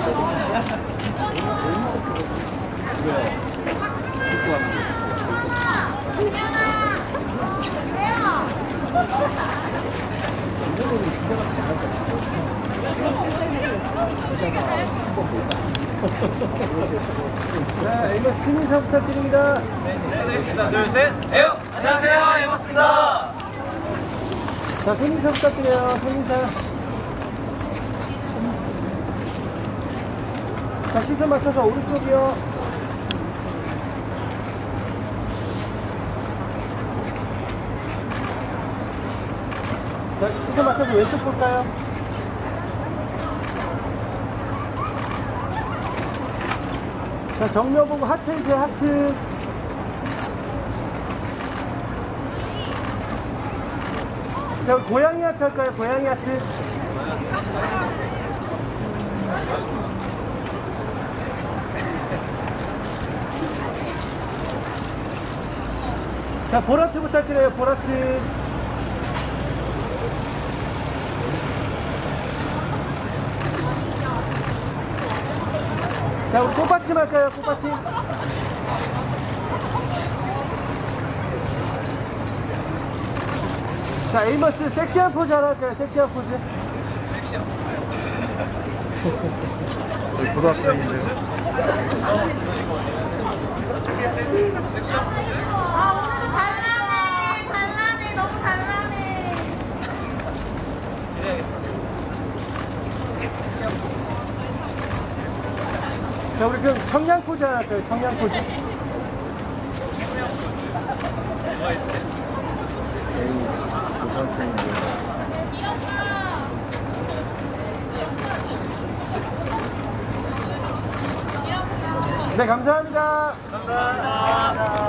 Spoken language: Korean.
자, 에이머스 팀 인사 부탁드립니다. 네, 알겠습니다. 둘, 셋, 에요! 안녕하세요, 에이머스입니다. 자, 손 인사 부탁드려요. 손 인사. 자, 시선 맞춰서 오른쪽이요. 자, 시선 맞춰서 왼쪽 볼까요? 자, 정면 보고 하트 해주세요, 하트. 자, 고양이 하트 할까요? 고양이 하트. 자, 보라트 부탁드려요, 보라트. 자, 우리 꽃받침 할까요? 꽃받침. 자, 에이머스 섹시한 포즈 하나 할까요? 섹시한 포즈. 우리 고등학생인데요. 아, 오늘도 단란해. 단란해. 너무 단란해. 자, 우리 그럼 청량 포즈 하나 할까요? 청량 포즈. 네, 감사합니다. 감사합니다.